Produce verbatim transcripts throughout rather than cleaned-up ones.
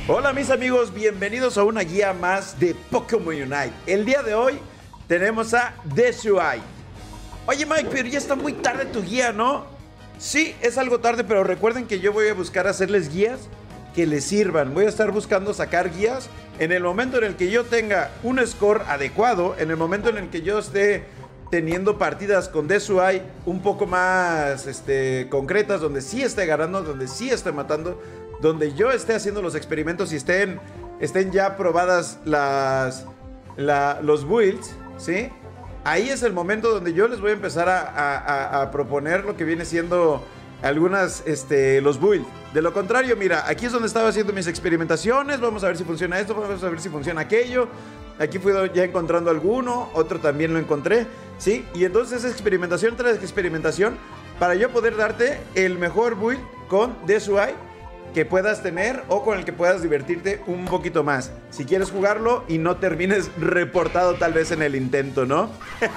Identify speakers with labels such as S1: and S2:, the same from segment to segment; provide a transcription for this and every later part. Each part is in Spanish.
S1: Hola mis amigos, bienvenidos a una guía más de Pokémon Unite. El día de hoy tenemos a Dezuai. Oye Mike, pero ya está muy tarde tu guía, ¿no? Sí, es algo tarde, pero recuerden que yo voy a buscar hacerles guías que les sirvan. Voy a estar buscando sacar guías en el momento en el que yo tenga un score adecuado, en el momento en el que yo esté teniendo partidas con Dezuai un poco más este, concretas, donde sí esté ganando, donde sí esté matando, donde yo esté haciendo los experimentos y estén, estén ya probadas las, la, los builds, ¿sí? Ahí es el momento donde yo les voy a empezar a, a, a proponer lo que viene siendo algunas, este, los builds. De lo contrario, mira, aquí es donde estaba haciendo mis experimentaciones. Vamos a ver si funciona esto, vamos a ver si funciona aquello. Aquí fui ya encontrando alguno, otro también lo encontré, ¿sí? Y entonces es experimentación tras experimentación para yo poder darte el mejor build con Dezuai que puedas tener o con el que puedas divertirte un poquito más. Si quieres jugarlo y no termines reportado tal vez en el intento, ¿no?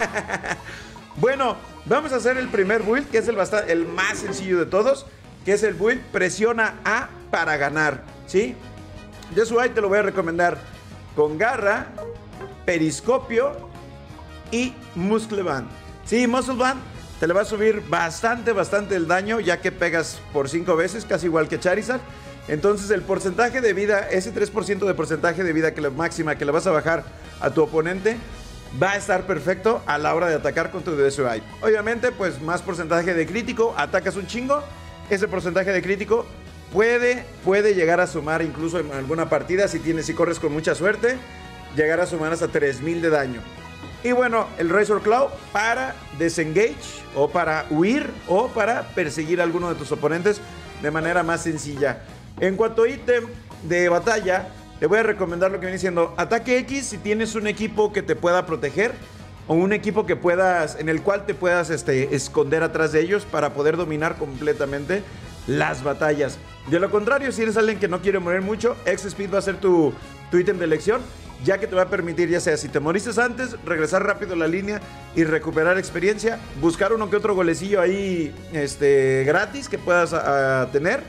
S1: Bueno, vamos a hacer el primer build, que es el, el más sencillo de todos, que es el build presiona A para ganar, ¿sí? Dezuai te lo voy a recomendar con garra, periscopio y muscle band. Sí, muscle band te le va a subir bastante, bastante el daño, ya que pegas por cinco veces, casi igual que Charizard. Entonces el porcentaje de vida, ese tres por ciento de porcentaje de vida que la máxima que le vas a bajar a tu oponente, va a estar perfecto a la hora de atacar con tu Dezuai. Obviamente, pues más porcentaje de crítico, atacas un chingo, ese porcentaje de crítico puede, puede llegar a sumar incluso en alguna partida, si tienes, si corres con mucha suerte, llegar a sumar hasta tres mil de daño. Y bueno, el Razor Claw para desengage o para huir o para perseguir a alguno de tus oponentes de manera más sencilla. En cuanto a ítem de batalla, te voy a recomendar lo que viene siendo ataque X si tienes un equipo que te pueda proteger o un equipo que puedas, en el cual te puedas este, esconder atrás de ellos para poder dominar completamente las batallas. De lo contrario, si eres alguien que no quiere morir mucho, X-Speed va a ser tu, tu ítem de elección, ya que te va a permitir, ya sea si te moriste antes, regresar rápido a la línea y recuperar experiencia, buscar uno que otro golecillo ahí este, gratis que puedas a, a tener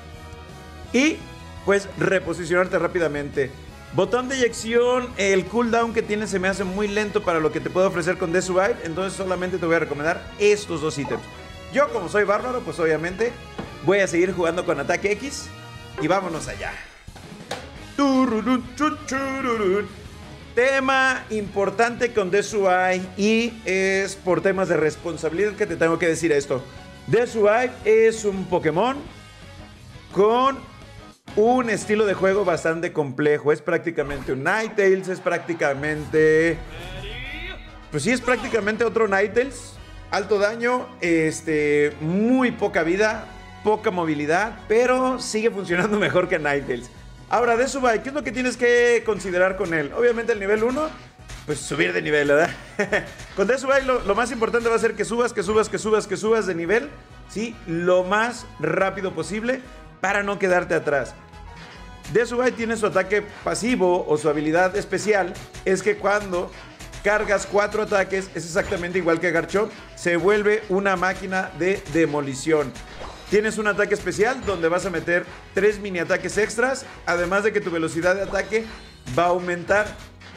S1: y pues reposicionarte rápidamente. Botón de eyección, el cooldown que tiene se me hace muy lento para lo que te puedo ofrecer con Dezuai, entonces solamente te voy a recomendar estos dos ítems. Yo, como soy bárbaro, pues obviamente voy a seguir jugando con ataque X y vámonos allá. Tema importante con Dezuai, y es por temas de responsabilidad que te tengo que decir esto. Dezuai es un Pokémon con un estilo de juego bastante complejo. Es prácticamente un Ninetales, es prácticamente... Pues sí, es prácticamente otro Ninetales. Alto daño, este, muy poca vida, poca movilidad, pero sigue funcionando mejor que Ninetales. Ahora, Dezuai, ¿qué es lo que tienes que considerar con él? Obviamente el nivel uno, pues subir de nivel, ¿verdad? Con Dezuai lo, lo más importante va a ser que subas, que subas, que subas, que subas de nivel, ¿sí? Lo más rápido posible para no quedarte atrás. Dezuai tiene su ataque pasivo o su habilidad especial, es que cuando cargas cuatro ataques, es exactamente igual que Garchomp, se vuelve una máquina de demolición. Tienes un ataque especial donde vas a meter tres mini ataques extras, además de que tu velocidad de ataque va a aumentar.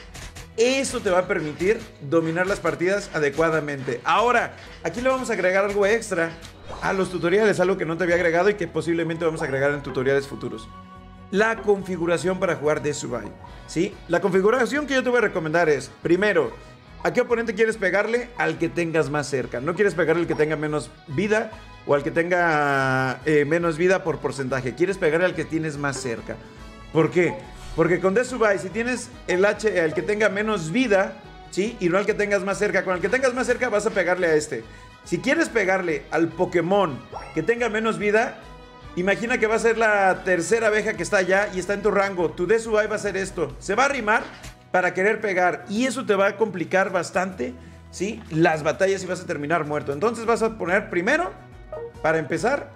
S1: Eso te va a permitir dominar las partidas adecuadamente. Ahora, aquí le vamos a agregar algo extra a los tutoriales, algo que no te había agregado y que posiblemente vamos a agregar en tutoriales futuros. La configuración para jugar Dezuai, ¿sí? La configuración que yo te voy a recomendar es, primero, ¿a qué oponente quieres pegarle? Al que tengas más cerca. No quieres pegarle al que tenga menos vida o al que tenga eh, menos vida por porcentaje. Quieres pegarle al que tienes más cerca. ¿Por qué? Porque con Dezuai, si tienes el H, al que tenga menos vida, ¿sí? Y no al que tengas más cerca. Con el que tengas más cerca vas a pegarle a este. Si quieres pegarle al Pokémon que tenga menos vida, imagina que va a ser la tercera abeja que está allá y está en tu rango. Tu Dezuai va a hacer esto. Se va a arrimar para querer pegar, y eso te va a complicar bastante, ¿sí? Las batallas y vas a terminar muerto. Entonces vas a poner primero, para empezar,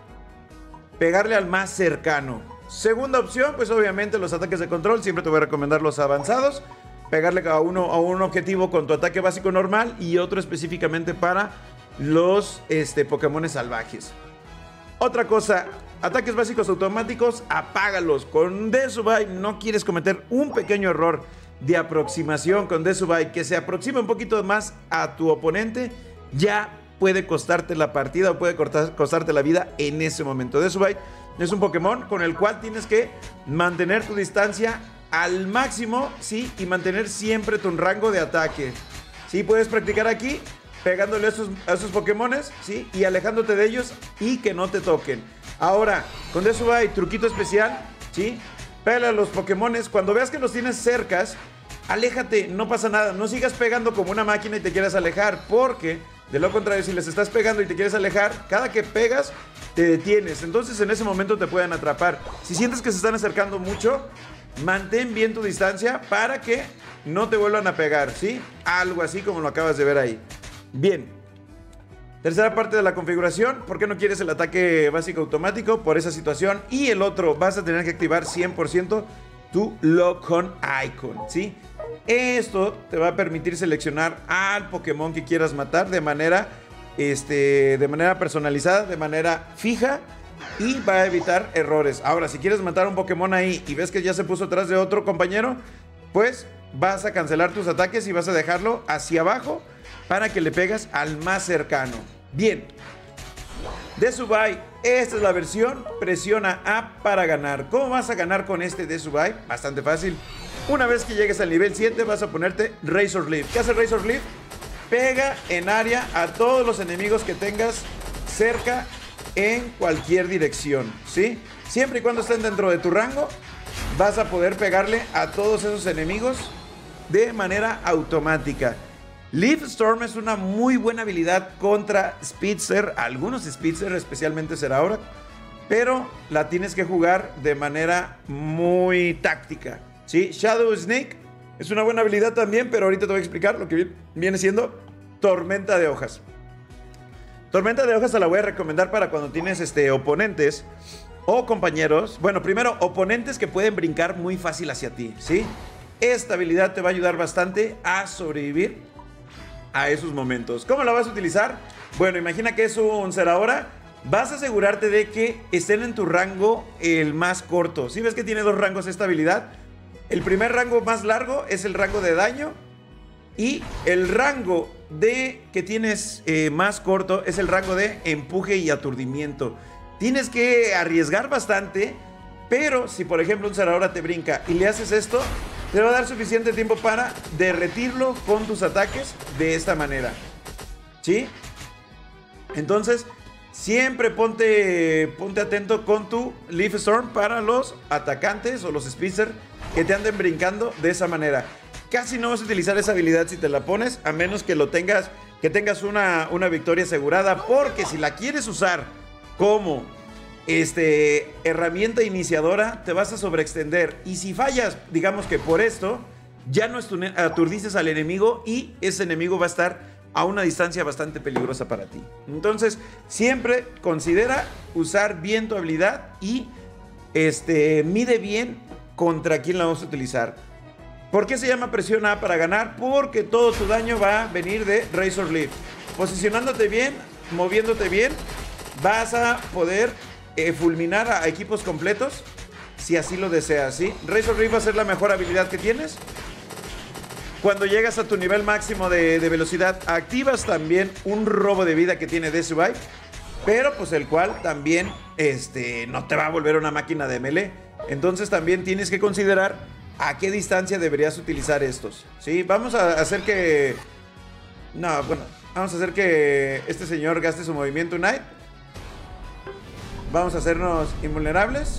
S1: pegarle al más cercano. Segunda opción, pues obviamente los ataques de control. Siempre te voy a recomendar los avanzados. Pegarle a, uno, a un objetivo con tu ataque básico normal y otro específicamente para los este, Pokémones salvajes. Otra cosa, ataques básicos automáticos, apágalos. Con Desubai no quieres cometer un pequeño error de aproximación con Desubai que se aproxime un poquito más a tu oponente, ya puede costarte la partida o puede costarte la vida en ese momento. Desubai es un Pokémon con el cual tienes que mantener tu distancia al máximo, ¿sí? Y mantener siempre tu rango de ataque. Sí, puedes practicar aquí pegándole a esos, a esos Pokémones, ¿sí? Y alejándote de ellos y que no te toquen. Ahora, con Desubai, truquito especial, ¿sí? Pégale a los Pokémones. Cuando veas que los tienes cercas, aléjate, no pasa nada. No sigas pegando como una máquina y te quieras alejar, porque de lo contrario, si les estás pegando y te quieres alejar, cada que pegas, te detienes. Entonces en ese momento te pueden atrapar. Si sientes que se están acercando mucho, mantén bien tu distancia para que no te vuelvan a pegar, ¿sí? Algo así como lo acabas de ver ahí. Bien. Tercera parte de la configuración. ¿Por qué no quieres el ataque básico automático? Por esa situación. Y el otro, vas a tener que activar cien por ciento tu Lock-on Icon, ¿sí? Esto te va a permitir seleccionar al Pokémon que quieras matar de manera, este, de manera personalizada, de manera fija, y va a evitar errores. Ahora, si quieres matar a un Pokémon ahí y ves que ya se puso atrás de otro compañero, pues vas a cancelar tus ataques y vas a dejarlo hacia abajo para que le pegas al más cercano. Bien. Desubai, esta es la versión. Presiona A para ganar. ¿Cómo vas a ganar con este Desubai? Bastante fácil. Una vez que llegues al nivel siete vas a ponerte Razor Leaf. ¿Qué hace Razor Leaf? Pega en área a todos los enemigos que tengas cerca en cualquier dirección, ¿sí? Siempre y cuando estén dentro de tu rango, vas a poder pegarle a todos esos enemigos de manera automática. Leaf Storm es una muy buena habilidad contra Spitzer, algunos Spitzer, especialmente Zeraora, pero la tienes que jugar de manera muy táctica, ¿sí? Shadow Sneak es una buena habilidad también, pero ahorita te voy a explicar lo que viene siendo Tormenta de Hojas. Tormenta de Hojas te la voy a recomendar para cuando tienes este, oponentes o compañeros. Bueno, primero, oponentes que pueden brincar muy fácil hacia ti, ¿sí? Esta habilidad te va a ayudar bastante a sobrevivir a esos momentos. ¿Cómo la vas a utilizar? Bueno, imagina que es un Zeraora. Vas a asegurarte de que estén en tu rango el más corto. ¿Sí ves que tiene dos rangos esta habilidad? El primer rango más largo es el rango de daño. Y el rango de que tienes eh, más corto es el rango de empuje y aturdimiento. Tienes que arriesgar bastante, pero si por ejemplo un Zeraora te brinca y le haces esto, te va a dar suficiente tiempo para derretirlo con tus ataques de esta manera, ¿sí? Entonces, siempre ponte, ponte atento con tu Leaf Storm para los atacantes o los Spitzer que te anden brincando de esa manera. Casi no vas a utilizar esa habilidad si te la pones, a menos que lo tengas, que tengas una, una victoria asegurada, porque si la quieres usar como este, herramienta iniciadora, te vas a sobreextender. Y si fallas, digamos que por esto, ya no aturdices al enemigo y ese enemigo va a estar a una distancia bastante peligrosa para ti. Entonces, siempre considera usar bien tu habilidad y este, mide bien contra quién la vas a utilizar. ¿Por qué se llama presión A para ganar? Porque todo tu daño va a venir de Razor Leaf. Posicionándote bien, moviéndote bien, vas a poder eh, fulminar a equipos completos si así lo deseas, ¿sí? Razor Leaf va a ser la mejor habilidad que tienes. Cuando llegas a tu nivel máximo de, de velocidad, activas también un robo de vida que tiene Desubai, pero pues el cual también este, no te va a volver una máquina de melee. Entonces también tienes que considerar a qué distancia deberías utilizar estos, ¿sí? Vamos a hacer que... No, bueno, vamos a hacer que este señor gaste su movimiento Night. Vamos a hacernos invulnerables.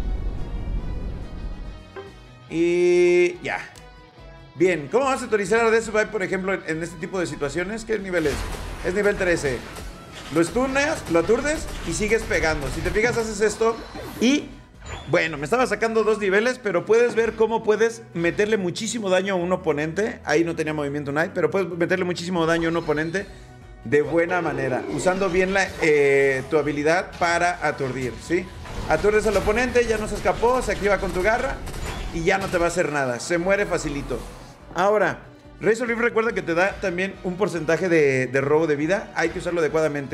S1: Y ya. Bien, ¿cómo vas a utilizar a Desubai, por ejemplo, en, en este tipo de situaciones? ¿Qué nivel es? Es nivel trece. Lo stuneas, lo aturdes y sigues pegando. Si te fijas, haces esto y... Bueno, me estaba sacando dos niveles, pero puedes ver cómo puedes meterle muchísimo daño a un oponente. Ahí no tenía movimiento Night, pero puedes meterle muchísimo daño a un oponente de buena manera, usando bien la, eh, tu habilidad para aturdir, ¿sí? Aturdes al oponente, ya no se escapó, se activa con tu garra y ya no te va a hacer nada, se muere facilito. Ahora, Razor Leaf recuerda que te da también un porcentaje de, de robo de vida, hay que usarlo adecuadamente.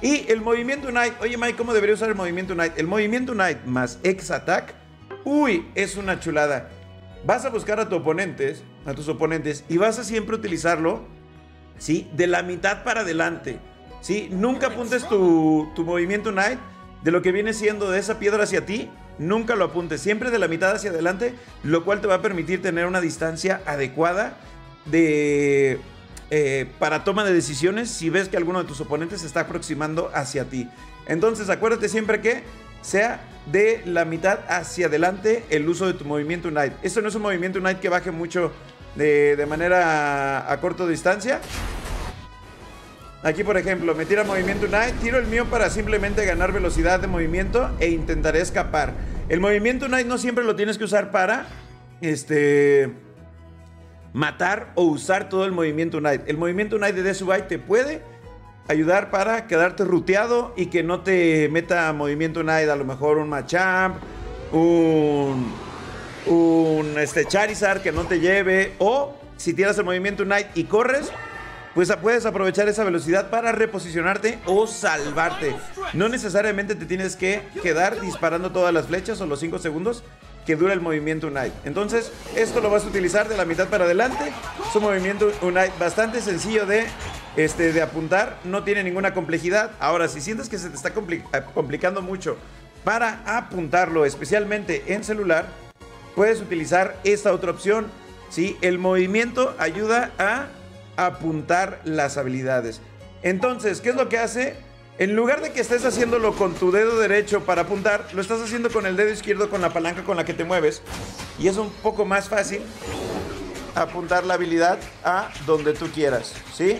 S1: Y el movimiento Unite, oye Mike, ¿cómo debería usar el movimiento Unite? El movimiento Unite más X-Attack, uy, es una chulada. Vas a buscar a, tu oponentes, a tus oponentes y vas a siempre utilizarlo, ¿sí? De la mitad para adelante, ¿sí? Nunca apuntes tu, tu movimiento Unite de lo que viene siendo de esa piedra hacia ti. Nunca lo apuntes, siempre de la mitad hacia adelante, lo cual te va a permitir tener una distancia adecuada de, eh, para toma de decisiones si ves que alguno de tus oponentes se está aproximando hacia ti. Entonces acuérdate siempre que sea de la mitad hacia adelante el uso de tu movimiento Unite. Esto no es un movimiento Unite que baje mucho de, de manera a, a corta distancia. Aquí, por ejemplo, me tira movimiento Unite, tiro el mío para simplemente ganar velocidad de movimiento e intentaré escapar. El movimiento Unite no siempre lo tienes que usar para este, matar o usar todo el movimiento Unite. El movimiento Unite de Desubai te puede ayudar para quedarte ruteado y que no te meta movimiento Unite, a lo mejor un Machamp, un, un este, Charizard que no te lleve, o si tiras el movimiento Unite y corres, pues puedes aprovechar esa velocidad para reposicionarte o salvarte. No necesariamente te tienes que quedar disparando todas las flechas o los cinco segundos que dura el movimiento Unite. Entonces, esto lo vas a utilizar de la mitad para adelante. Es un movimiento Unite bastante sencillo de, este, de apuntar. No tiene ninguna complejidad. Ahora, si sientes que se te está compli- complicando mucho para apuntarlo, especialmente en celular, puedes utilizar esta otra opción, ¿sí? El movimiento ayuda a apuntar las habilidades. Entonces, ¿qué es lo que hace? En lugar de que estés haciéndolo con tu dedo derecho para apuntar, lo estás haciendo con el dedo izquierdo, con la palanca con la que te mueves, y es un poco más fácil apuntar la habilidad a donde tú quieras, ¿sí?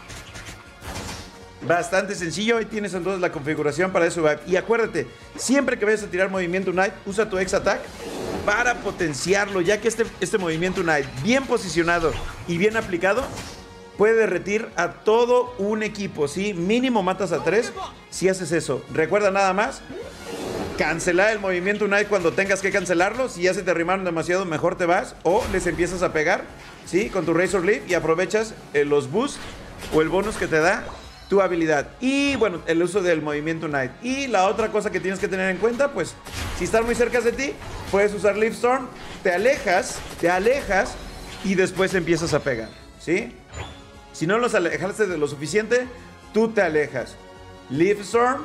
S1: Bastante sencillo. Ahí tienes entonces la configuración para eso. Y acuérdate, siempre que vayas a tirar movimiento Unite, usa tu X-Attack para potenciarlo, ya que este, este movimiento Unite bien posicionado y bien aplicado puede derretir a todo un equipo, ¿sí? Mínimo matas a tres si haces eso. Recuerda nada más, cancelar el movimiento Unite cuando tengas que cancelarlo. Si ya se te arrimaron demasiado, mejor te vas o les empiezas a pegar, ¿sí? Con tu Razor Leaf y aprovechas eh, los boosts o el bonus que te da tu habilidad. Y bueno, el uso del movimiento Unite. Y la otra cosa que tienes que tener en cuenta, pues, si están muy cerca de ti, puedes usar Leaf Storm, te alejas, te alejas y después empiezas a pegar, ¿sí? Si no los alejaste de lo suficiente, tú te alejas. Leaf Storm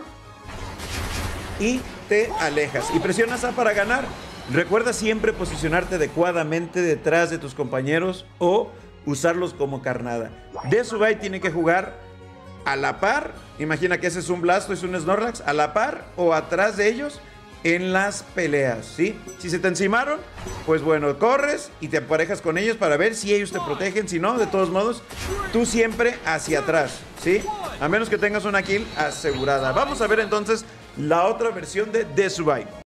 S1: y te alejas. Y presionas A para ganar. Recuerda siempre posicionarte adecuadamente detrás de tus compañeros o usarlos como carnada. Desubai tiene que jugar a la par. Imagina que ese es un Blastoise, es un Snorlax, a la par o atrás de ellos en las peleas, ¿sí? Si se te encimaron, pues bueno, corres y te emparejas con ellos para ver si ellos te protegen. Si no, de todos modos, tú siempre hacia atrás, ¿sí? A menos que tengas una kill asegurada. Vamos a ver entonces la otra versión de Desubai.